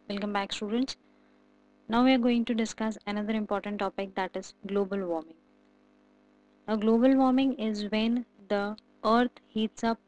Welcome back, students. Now we are going to discuss another important topic, that is global warming. Now, global warming is when the earth heats up,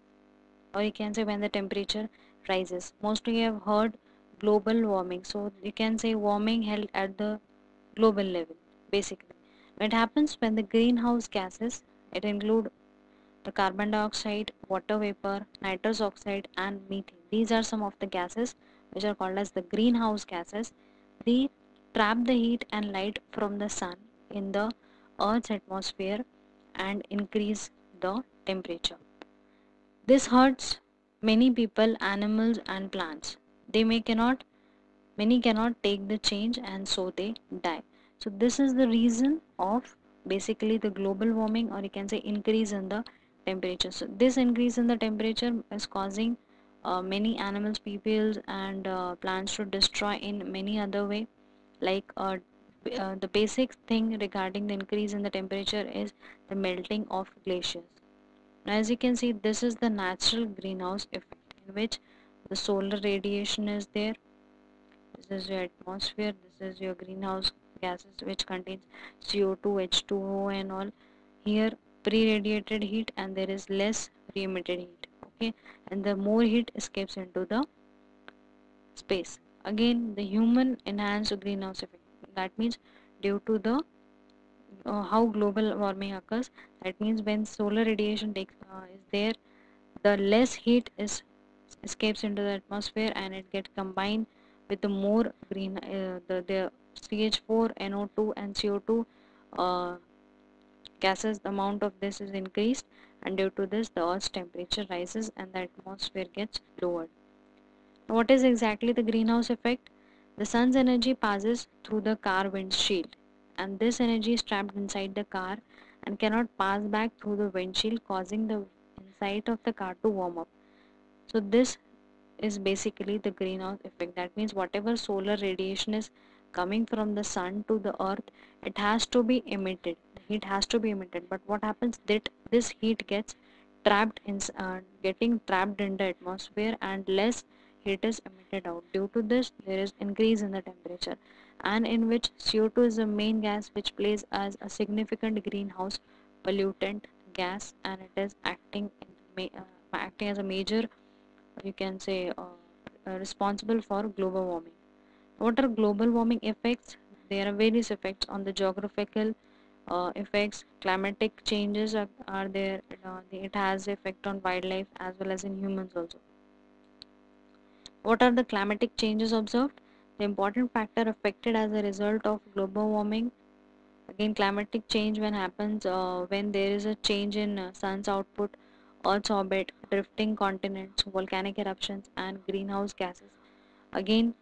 or you can say when the temperature rises. Mostly you have heard global warming, so you can say warming held at the global level. Basically, it happens when the greenhouse gases, it include the carbon dioxide, water vapor, nitrous oxide, and methane. These are some of the gases which are called as the greenhouse gases. They trap the heat and light from the sun in the Earth's atmosphere and increase the temperature. This hurts many people, animals, and plants. They may cannot Many cannot take the change, and so they die. So this is the reason of basically the global warming, or you can say increase in the temperature. So this increase in the temperature is causing many animals, peoples, and plants to destroy in many other way. Like the basic thing regarding the increase in the temperature is the melting of glaciers. Now, as you can see, this is the natural greenhouse effect in which the solar radiation is there. This is your atmosphere. This is your greenhouse gases which contains CO2, H2O and all. Here pre-radiated heat, and there is less re-emitted heat. Okay, and the more heat escapes into the space. Again, the human enhanced greenhouse effect. That means due to the how global warming occurs. That means when solar radiation is there, the less heat is escapes into the atmosphere, and it gets combined with the more the CH4, NO2, and CO2 uh, gases. The amount of this is increased, and due to this, the Earth's temperature rises and the atmosphere gets lowered. What is exactly the greenhouse effect? The sun's energy passes through the car windshield, and this energy is trapped inside the car and cannot pass back through the windshield, causing the inside of the car to warm up. So this is basically the greenhouse effect. That means whatever solar radiation is coming from the sun to the earth, it has to be emitted. The heat has to be emitted. But what happens that this heat gets getting trapped in the atmosphere, and less heat is emitted out. Due to this, there is increase in the temperature, and in which CO2 is the main gas which plays as a significant greenhouse pollutant gas, and it is acting as a major, you can say, responsible for global warming. What are global warming effects? There are various effects on the geographical effects. Climatic changes are there. It has effect on wildlife as well as in humans also. What are the climatic changes observed? The important factor affected as a result of global warming. Again, climatic change when happens when there is a change in sun's output, Earth's orbit, drifting continents, volcanic eruptions, and greenhouse gases. Again,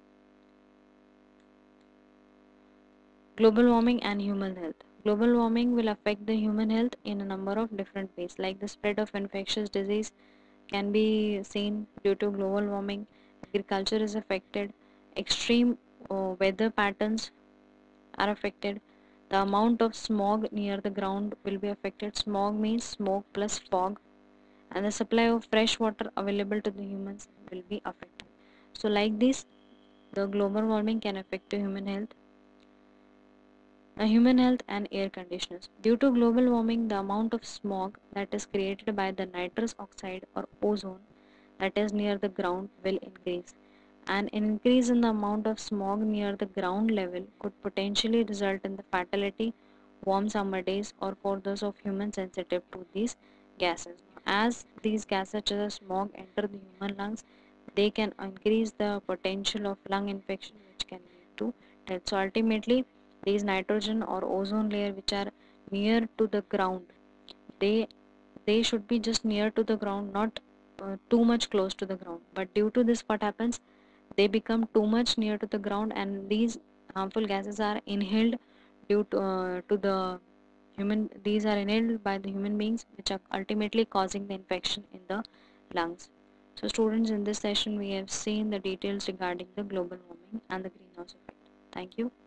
global warming and human health. Global warming will affect the human health in a number of different ways, like the spread of infectious disease can be seen due to global warming. Agriculture is affected. Extreme weather patterns are affected. The amount of smog near the ground will be affected. Smog means smoke plus fog, and the supply of fresh water available to the humans will be affected. So, like this, the global warming can affect the human health. Human health and air conditioners. Due to global warming, the amount of smog that is created by the nitrous oxide or ozone that is near the ground will increase. An increase in the amount of smog near the ground level could potentially result in the fatality, warm summer days, or for those of humans sensitive to these gases. As these gases such as smog enter the human lungs, they can increase the potential of lung infection, which can lead to death. So ultimately, these nitrogen or ozone layer which are near to the ground, they they should be just near to the ground, not too much close to the ground. But due to this, what happens, they become too much near to the ground, and these harmful gases are inhaled due to the human these are inhaled by the human beings, which are ultimately causing the infection in the lungs. So students, in this session we have seen the details regarding the global warming and the greenhouse effect. Thank you.